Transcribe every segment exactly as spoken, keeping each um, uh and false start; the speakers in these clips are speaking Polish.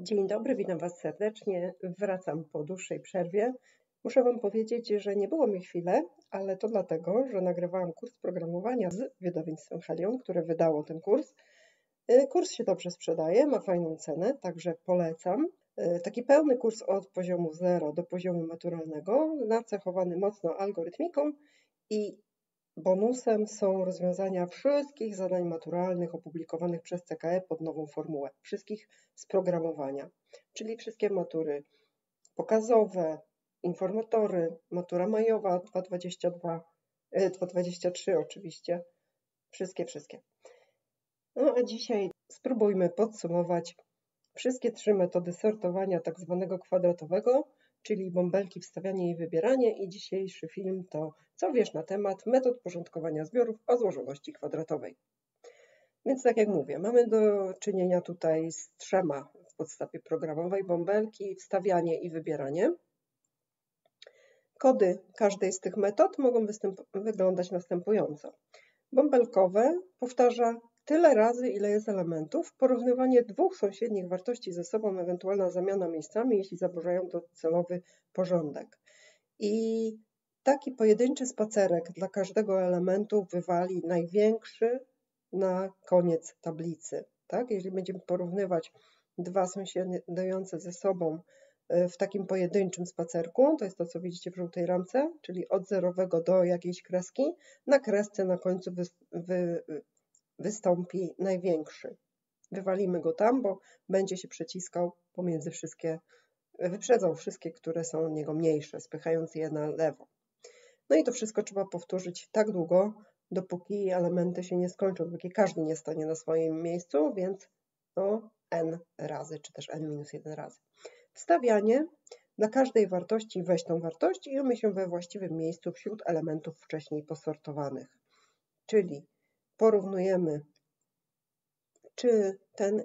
Dzień dobry, witam Was serdecznie. Wracam po dłuższej przerwie. Muszę Wam powiedzieć, że nie było mi chwilę, ale to dlatego, że nagrywałam kurs programowania z wydawnictwem Helion, które wydało ten kurs. Kurs się dobrze sprzedaje, ma fajną cenę, także polecam. Taki pełny kurs od poziomu zero do poziomu maturalnego, nacechowany mocno algorytmiką i bonusem są rozwiązania wszystkich zadań maturalnych opublikowanych przez C K E pod nową formułę, wszystkich z programowania, czyli wszystkie matury pokazowe, informatory, matura majowa dwa tysiące dwudziesty drugi, dwa tysiące dwudziesty trzeci oczywiście, wszystkie, wszystkie. No a dzisiaj spróbujmy podsumować wszystkie trzy metody sortowania tak zwanego kwadratowego, czyli bąbelki, wstawianie i wybieranie, i dzisiejszy film to co wiesz na temat metod porządkowania zbiorów o złożoności kwadratowej. Więc tak jak mówię, mamy do czynienia tutaj z trzema w podstawie programowej: bąbelki, wstawianie i wybieranie. Kody każdej z tych metod mogą wyglądać następująco. Bąbelkowe powtarza tyle razy, ile jest elementów, porównywanie dwóch sąsiednich wartości ze sobą, ewentualna zamiana miejscami, jeśli zaburzają docelowy porządek. I taki pojedynczy spacerek dla każdego elementu wywali największy na koniec tablicy. Tak? Jeśli będziemy porównywać dwa sąsiadujące ze sobą w takim pojedynczym spacerku, to jest to, co widzicie w żółtej ramce, czyli od zerowego do jakiejś kreski, na kresce na końcu wy, wy, wystąpi największy. Wywalimy go tam, bo będzie się przeciskał pomiędzy wszystkie, wyprzedzał wszystkie, które są od niego mniejsze, spychając je na lewo. No i to wszystko trzeba powtórzyć tak długo, dopóki elementy się nie skończą, dopóki każdy nie stanie na swoim miejscu, więc no n razy, czy też n minus jeden razy. Wstawianie: dla każdej wartości weź tą wartość i umieść ją we właściwym miejscu wśród elementów wcześniej posortowanych. Czyli porównujemy, czy ten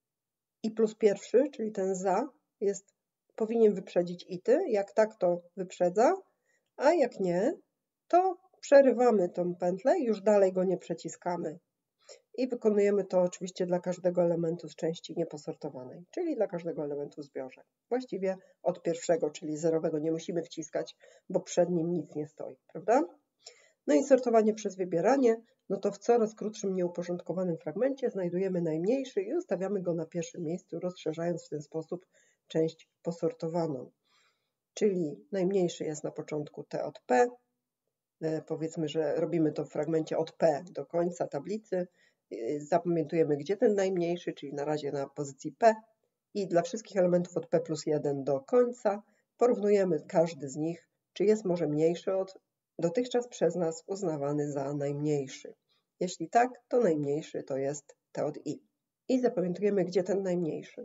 i plus pierwszy, czyli ten za, jest, powinien wyprzedzić ity. Jak tak, to wyprzedza, a jak nie, to przerywamy tą pętlę i już dalej go nie przeciskamy. I wykonujemy to oczywiście dla każdego elementu z części nieposortowanej, czyli dla każdego elementu w zbiorze. Właściwie od pierwszego, czyli zerowego, nie musimy wciskać, bo przed nim nic nie stoi, prawda? No i sortowanie przez wybieranie, no to w coraz krótszym, nieuporządkowanym fragmencie znajdujemy najmniejszy i ustawiamy go na pierwszym miejscu, rozszerzając w ten sposób część posortowaną. Czyli najmniejszy jest na początku T od P. Powiedzmy, że robimy to w fragmencie od P do końca tablicy. Zapamiętujemy, gdzie ten najmniejszy, czyli na razie na pozycji P. I dla wszystkich elementów od P plus jeden do końca porównujemy każdy z nich, czy jest może mniejszy od dotychczas przez nas uznawany za najmniejszy. Jeśli tak, to najmniejszy to jest T od I. I zapamiętujemy, gdzie ten najmniejszy.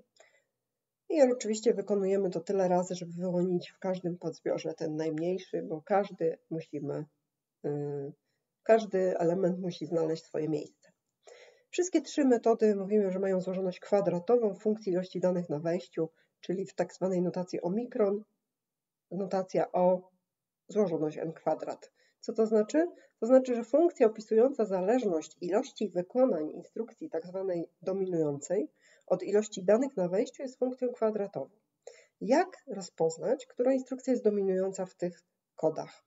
I oczywiście wykonujemy to tyle razy, żeby wyłonić w każdym podzbiorze ten najmniejszy, bo każdy musimy, yy, każdy element musi znaleźć swoje miejsce. Wszystkie trzy metody mówimy, że mają złożoność kwadratową w funkcji ilości danych na wejściu, czyli w tak zwanej notacji omikron, notacja O, złożoność n kwadrat. Co to znaczy? To znaczy, że funkcja opisująca zależność ilości wykonań instrukcji tak zwanej dominującej od ilości danych na wejściu jest funkcją kwadratową. Jak rozpoznać, która instrukcja jest dominująca w tych kodach?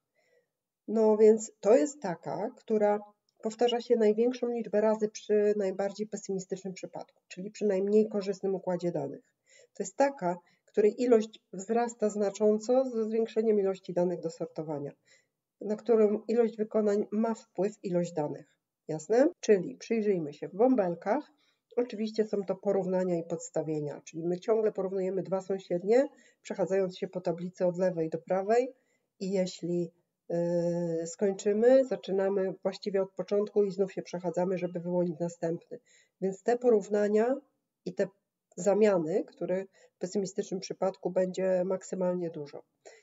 No więc to jest taka, która powtarza się największą liczbę razy przy najbardziej pesymistycznym przypadku, czyli przy najmniej korzystnym układzie danych. To jest taka, której ilość wzrasta znacząco ze zwiększeniem ilości danych do sortowania, na którą ilość wykonań ma wpływ ilość danych. Jasne? Czyli przyjrzyjmy się w bąbelkach. Oczywiście są to porównania i podstawienia, czyli my ciągle porównujemy dwa sąsiednie, przechadzając się po tablicy od lewej do prawej, i jeśli yy, skończymy, zaczynamy właściwie od początku i znów się przechadzamy, żeby wyłonić następny. Więc te porównania i te zamiany, które w pesymistycznym przypadku będzie maksymalnie dużo.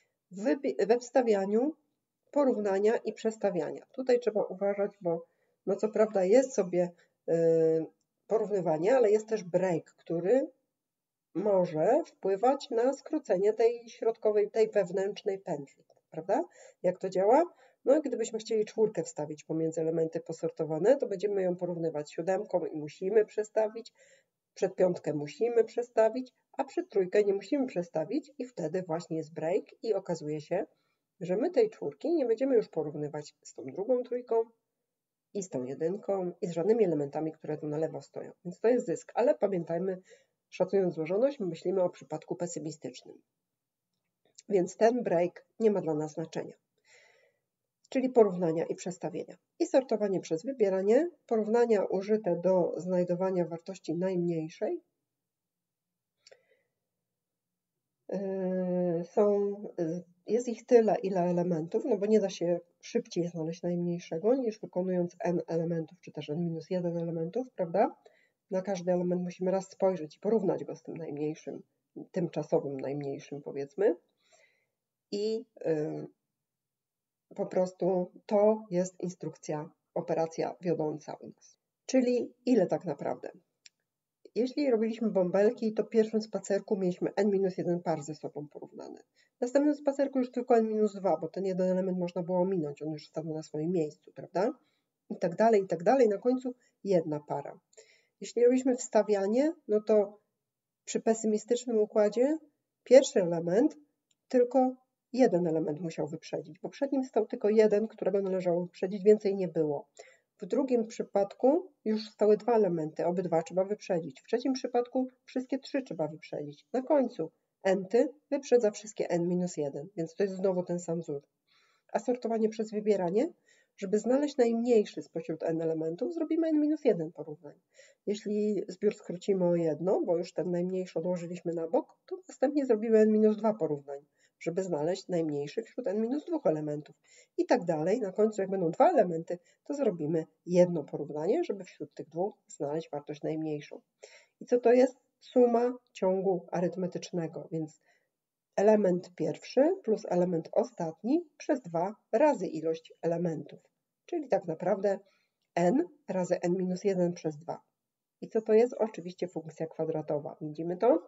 We wstawianiu porównania i przestawiania. Tutaj trzeba uważać, bo no co prawda jest sobie yy, porównywanie, ale jest też break, który może wpływać na skrócenie tej środkowej, tej wewnętrznej pętli, prawda? Jak to działa? No gdybyśmy chcieli czwórkę wstawić pomiędzy elementy posortowane, to będziemy ją porównywać siódemką i musimy przestawić. Przed piątkę musimy przestawić, a przed trójkę nie musimy przestawić i wtedy właśnie jest break i okazuje się, że my tej czwórki nie będziemy już porównywać z tą drugą trójką i z tą jedynką i z żadnymi elementami, które tu na lewo stoją. Więc to jest zysk, ale pamiętajmy, szacując złożoność, myślimy o przypadku pesymistycznym. Więc ten break nie ma dla nas znaczenia. Czyli porównania i przestawienia. I sortowanie przez wybieranie, porównania użyte do znajdowania wartości najmniejszej są, jest ich tyle, ile elementów, no bo nie da się szybciej znaleźć najmniejszego niż wykonując n elementów, czy też n minus jeden elementów, prawda? Na każdy element musimy raz spojrzeć i porównać go z tym najmniejszym, tymczasowym najmniejszym, powiedzmy. I yy, po prostu to jest instrukcja, operacja wiodąca u nas. Czyli ile tak naprawdę? Jeśli robiliśmy bąbelki, to w pierwszym spacerku mieliśmy n minus jeden par ze sobą porównane. W następnym spacerku już tylko n minus dwa, bo ten jeden element można było ominąć, on już stanął na swoim miejscu, prawda? I tak dalej, i tak dalej. Na końcu jedna para. Jeśli robiliśmy wstawianie, no to przy pesymistycznym układzie pierwszy element tylko jeden element musiał wyprzedzić, bo przed nim stał tylko jeden, którego należało wyprzedzić, więcej nie było. W drugim przypadku już stały dwa elementy, obydwa trzeba wyprzedzić. W trzecim przypadku wszystkie trzy trzeba wyprzedzić. Na końcu n-ty wyprzedza wszystkie n minus jeden, więc to jest znowu ten sam wzór. A sortowanie przez wybieranie, żeby znaleźć najmniejszy spośród n elementów, zrobimy n minus jeden porównań. Jeśli zbiór skrócimy o jedno, bo już ten najmniejszy odłożyliśmy na bok, to następnie zrobimy n minus dwa porównań, żeby znaleźć najmniejszy wśród n minus dwa elementów. I tak dalej. Na końcu, jak będą dwa elementy, to zrobimy jedno porównanie, żeby wśród tych dwóch znaleźć wartość najmniejszą. I co to jest? Suma ciągu arytmetycznego, więc element pierwszy plus element ostatni przez dwa razy ilość elementów. Czyli tak naprawdę n razy n minus jeden przez dwa. I co to jest? Oczywiście funkcja kwadratowa. Widzimy to?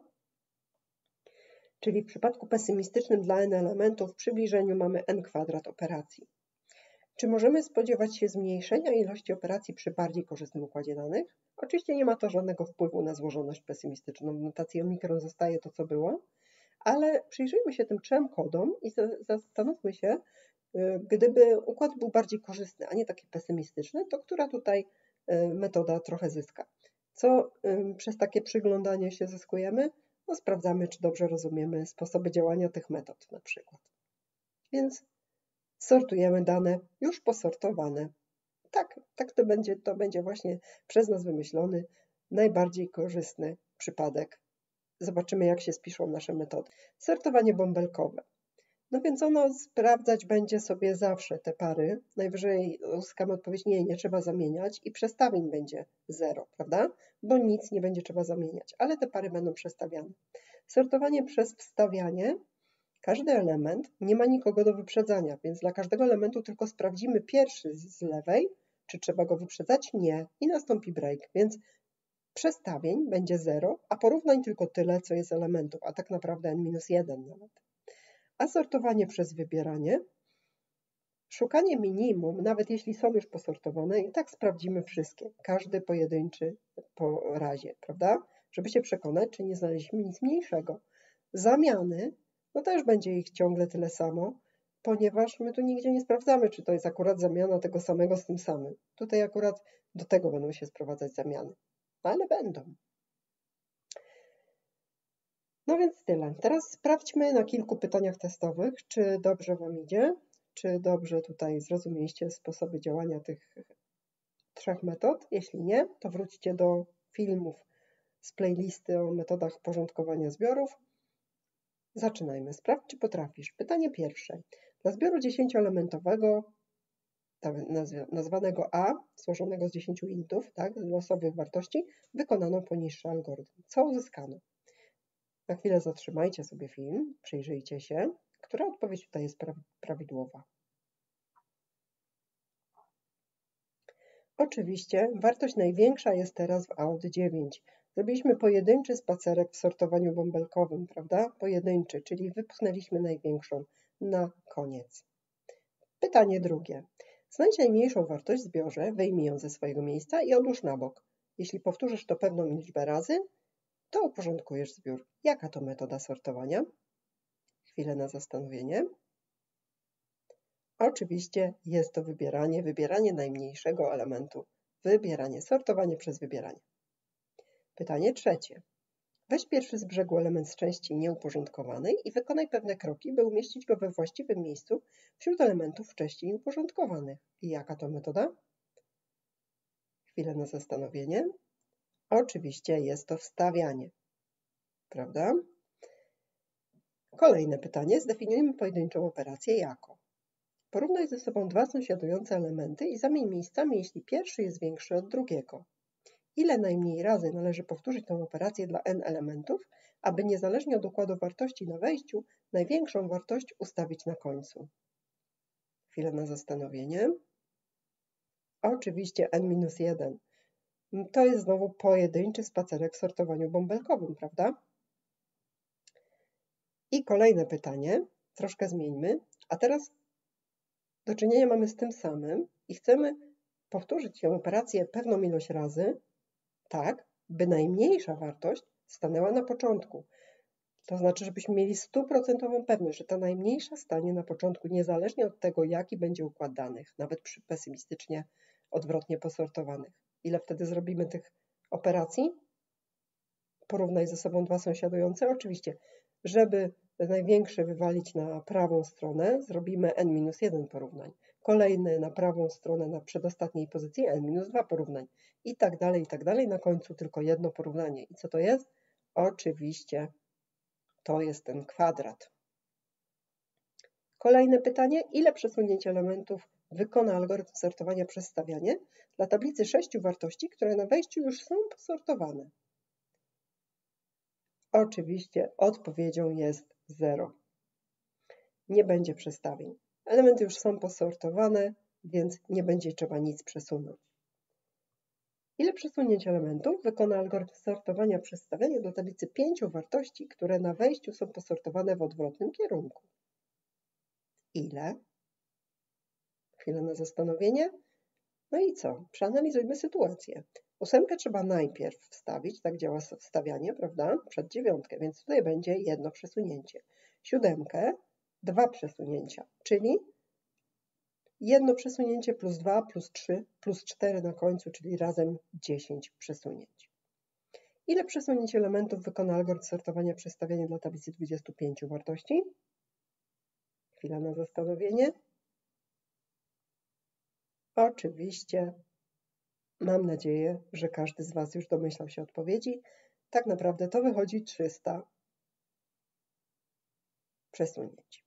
Czyli w przypadku pesymistycznym dla n elementów w przybliżeniu mamy n kwadrat operacji. Czy możemy spodziewać się zmniejszenia ilości operacji przy bardziej korzystnym układzie danych? Oczywiście nie ma to żadnego wpływu na złożoność pesymistyczną. W notacji omikron zostaje to, co było, ale przyjrzyjmy się tym trzem kodom i zastanówmy się, gdyby układ był bardziej korzystny, a nie taki pesymistyczny, to która tutaj metoda trochę zyska. Co przez takie przyglądanie się zyskujemy? No, sprawdzamy, czy dobrze rozumiemy sposoby działania tych metod na przykład. Więc sortujemy dane już posortowane. Tak, tak to będzie, to będzie właśnie przez nas wymyślony najbardziej korzystny przypadek. Zobaczymy, jak się spiszą nasze metody. Sortowanie bąbelkowe. No więc ono sprawdzać będzie sobie zawsze te pary. Najwyżej uzyskamy odpowiedź, nie, nie trzeba zamieniać i przestawień będzie zero, prawda? Bo nic nie będzie trzeba zamieniać, ale te pary będą przestawiane. Sortowanie przez wstawianie. Każdy element nie ma nikogo do wyprzedzania, więc dla każdego elementu tylko sprawdzimy pierwszy z lewej, czy trzeba go wyprzedzać? Nie. I nastąpi break, więc przestawień będzie zero, a porównań tylko tyle, co jest elementów, a tak naprawdę n minus jeden nawet. A sortowanie przez wybieranie. Szukanie minimum, nawet jeśli są już posortowane, i tak sprawdzimy wszystkie, każdy pojedynczy po razie, prawda? Żeby się przekonać, czy nie znaleźliśmy nic mniejszego. Zamiany, no też będzie ich ciągle tyle samo, ponieważ my tu nigdzie nie sprawdzamy, czy to jest akurat zamiana tego samego z tym samym. Tutaj akurat do tego będą się sprowadzać zamiany, ale będą. No więc tyle. Teraz sprawdźmy na kilku pytaniach testowych, czy dobrze Wam idzie, czy dobrze tutaj zrozumieliście sposoby działania tych trzech metod. Jeśli nie, to wróćcie do filmów z playlisty o metodach porządkowania zbiorów. Zaczynajmy. Sprawdź, czy potrafisz. Pytanie pierwsze. Dla zbioru dziesięcioelementowego, nazwanego A, złożonego z dziesięciu intów, tak, z losowych wartości, wykonano poniższy algorytm. Co uzyskano? Na chwilę zatrzymajcie sobie film, przyjrzyjcie się, która odpowiedź tutaj jest prawidłowa. Oczywiście wartość największa jest teraz w A od dziewięć. Zrobiliśmy pojedynczy spacerek w sortowaniu bąbelkowym, prawda? Pojedynczy, czyli wypchnęliśmy największą na koniec. Pytanie drugie. Znajdź najmniejszą wartość w zbiorze, wyjmij ją ze swojego miejsca i odłóż na bok. Jeśli powtórzysz to pewną liczbę razy, to uporządkujesz zbiór. Jaka to metoda sortowania? Chwilę na zastanowienie. Oczywiście jest to wybieranie, wybieranie najmniejszego elementu. Wybieranie, sortowanie przez wybieranie. Pytanie trzecie. Weź pierwszy z brzegu element z części nieuporządkowanej i wykonaj pewne kroki, by umieścić go we właściwym miejscu wśród elementów w części nieuporządkowanych. I jaka to metoda? Chwilę na zastanowienie. Oczywiście jest to wstawianie. Prawda? Kolejne pytanie. Zdefiniujmy pojedynczą operację jako. Porównaj ze sobą dwa sąsiadujące elementy i zamień miejscami, jeśli pierwszy jest większy od drugiego. Ile najmniej razy należy powtórzyć tę operację dla n elementów, aby niezależnie od układu wartości na wejściu, największą wartość ustawić na końcu? Chwilę na zastanowienie. Oczywiście n minus jeden. To jest znowu pojedynczy spacerek w sortowaniu bąbelkowym, prawda? I kolejne pytanie, troszkę zmieńmy, a teraz do czynienia mamy z tym samym i chcemy powtórzyć tę operację pewną ilość razy, tak, by najmniejsza wartość stanęła na początku. To znaczy, żebyśmy mieli stuprocentową pewność, że ta najmniejsza stanie na początku, niezależnie od tego, jaki będzie układ danych, nawet przy pesymistycznie odwrotnie posortowanych. Ile wtedy zrobimy tych operacji? Porównaj ze sobą dwa sąsiadujące. Oczywiście, żeby największe wywalić na prawą stronę, zrobimy n minus jeden porównań. Kolejny na prawą stronę na przedostatniej pozycji n minus dwa porównań. I tak dalej, i tak dalej. Na końcu tylko jedno porównanie. I co to jest? Oczywiście to jest ten kwadrat. Kolejne pytanie. Ile przesunięć elementów wykona algorytm sortowania przez stawianie dla tablicy sześciu wartości, które na wejściu już są posortowane? Oczywiście odpowiedzią jest zero. Nie będzie przestawień. Elementy już są posortowane, więc nie będzie trzeba nic przesunąć. Ile przesunięć elementów wykona algorytm sortowania przez stawianie do tablicy pięciu wartości, które na wejściu są posortowane w odwrotnym kierunku? Ile? Chwilę na zastanowienie. No i co? Przeanalizujmy sytuację. Ósemkę trzeba najpierw wstawić, tak działa wstawianie, prawda? Przed dziewiątkę, więc tutaj będzie jedno przesunięcie. Siódemkę, dwa przesunięcia, czyli jedno przesunięcie plus dwa, plus trzy, plus cztery na końcu, czyli razem dziesięć przesunięć. Ile przesunięć elementów wykona algorytm sortowania przez stawianie dla tablicy dwudziestu pięciu wartości? Chwila na zastanowienie. Oczywiście mam nadzieję, że każdy z Was już domyślał się odpowiedzi. Tak naprawdę to wychodzi trzysta przesunięć.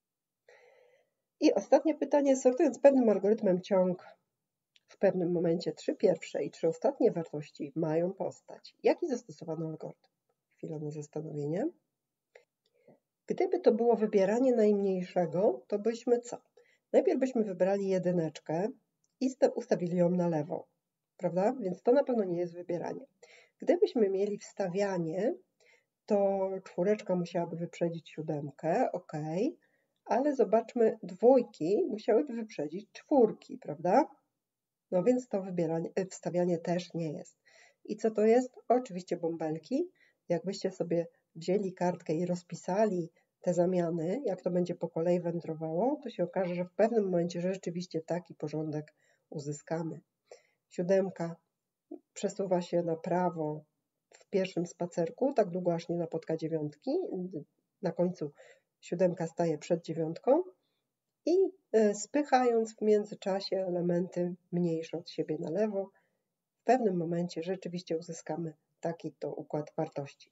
I ostatnie pytanie. Sortując pewnym algorytmem ciąg, w pewnym momencie trzy pierwsze i trzy ostatnie wartości mają postać. Jaki zastosowano algorytm? Chwila na zastanowienie. Gdyby to było wybieranie najmniejszego, to byśmy co? Najpierw byśmy wybrali jedyneczkę i ustawili ją na lewo, prawda? Więc to na pewno nie jest wybieranie. Gdybyśmy mieli wstawianie, to czwóreczka musiałaby wyprzedzić siódemkę, ok, ale zobaczmy, dwójki musiałyby wyprzedzić czwórki, prawda? No więc to wybieranie, wstawianie też nie jest. I co to jest? Oczywiście bąbelki. Jakbyście sobie wzięli kartkę i rozpisali te zamiany, jak to będzie po kolei wędrowało, to się okaże, że w pewnym momencie rzeczywiście taki porządek uzyskamy. Siódemka przesuwa się na prawo w pierwszym spacerku, tak długo aż nie napotka dziewiątki. Na końcu siódemka staje przed dziewiątką i spychając w międzyczasie elementy mniejsze od siebie na lewo, w pewnym momencie rzeczywiście uzyskamy taki to układ wartości.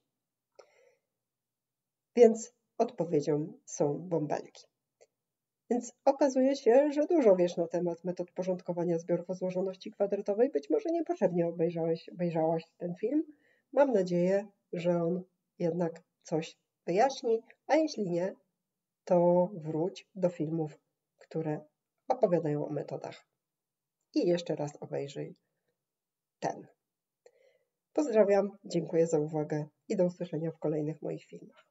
Więc odpowiedzią są bąbelki. Więc okazuje się, że dużo wiesz na temat metod porządkowania zbiorów o złożoności kwadratowej. Być może niepotrzebnie obejrzałeś, obejrzałaś ten film. Mam nadzieję, że on jednak coś wyjaśni, a jeśli nie, to wróć do filmów, które opowiadają o metodach. I jeszcze raz obejrzyj ten. Pozdrawiam, dziękuję za uwagę i do usłyszenia w kolejnych moich filmach.